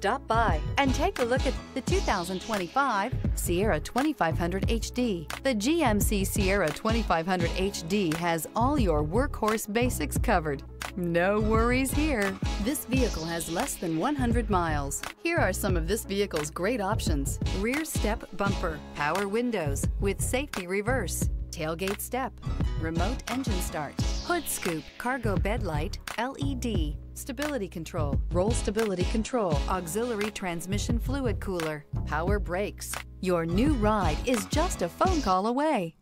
Stop by and take a look at the 2025 Sierra 2500 HD. The GMC Sierra 2500 HD has all your workhorse basics covered. No worries here. This vehicle has less than 100 miles. Here are some of this vehicle's great options: rear step bumper, power windows with safety reverse, tailgate step, remote engine start, hood scoop, cargo bed light, LED, stability control, roll stability control, auxiliary transmission fluid cooler, power brakes. Your new ride is just a phone call away.